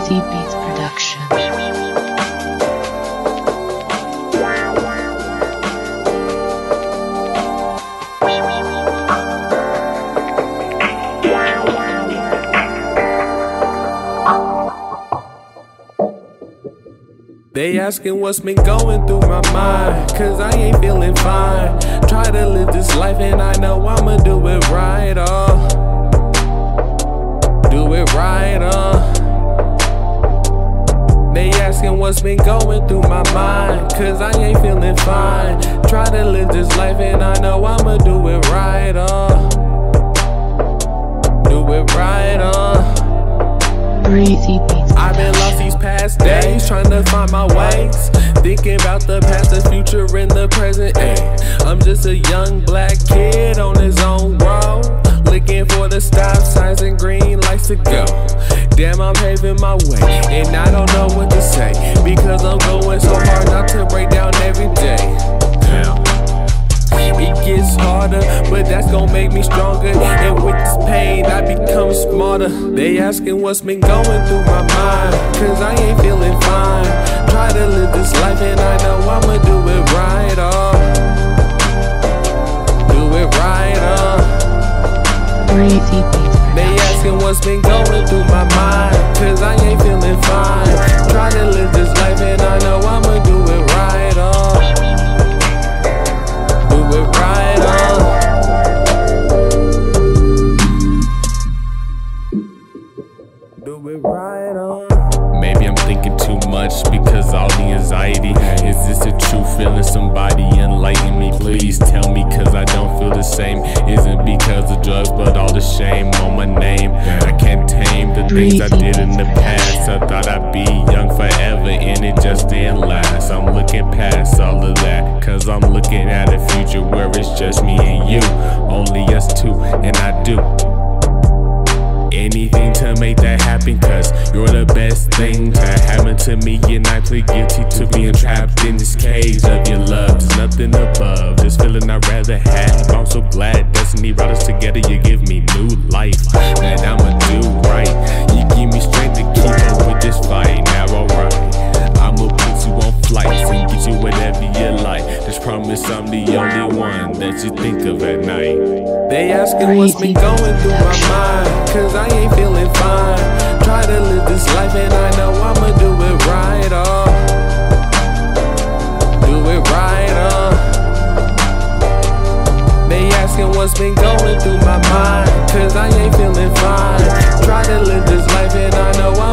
Breezy Beats Production. They asking what's been going through my mind, cause I ain't feeling fine. Try to live this life and I know I'ma do it right, do it right, They asking what's been going through my mind, cause I ain't feeling fine. Try to live this life and I know I'ma do it right, do it right, Breezy Beats. I've been lost these past days, trying to find my ways. Thinking about the past, the future, and the present. Ay, I'm just a young black kid on his own road, looking for the stop signs and green lights to go. Damn, I'm paving my way, and I don't know what to say, because I'm going so hard not to break down every day. It gets harder, but that's gonna make me stronger. And with this pain, I become smarter. They asking what's been going through my mind, cause I ain't feeling fine. Try to live this life and I know I'ma do it right, do it right, Breezy Beats. They asking what's been going through my mind, cause I ain't feeling fine. Try to live this life and I know I'ma do it right, do it right, do it right, Maybe I'm thinking too much because all the anxiety. Is this a true feeling? Somebody enlighten me, please tell me, cause I don't feel the same. Isn't because of drugs, but all the shame on my name. I can't tame the things I did in the past. I thought I'd be young forever and it just didn't last. I'm looking past all of that, cause I'm looking at a future where it's just me and you, only us two, and I do anything to make that happen, cause you're the best thing to happen to me. And I plead guilty to being trapped in this cage of your love. There's nothing above this feeling I'd rather have. I'm so glad destiny brought us together. You give me new life that I'ma do right. You give me strength to keep up with this fight. Now alright, I'ma put you on flights and get you whatever you like. Just promise I'm the only one that you think of at night. They asking what's been going through my mind, cause I ain't feeling fine. Try to live this life and I know I'ma do it right, do it right, They asking what's been going through my mind, cause I ain't feeling fine. Try to live this life and I know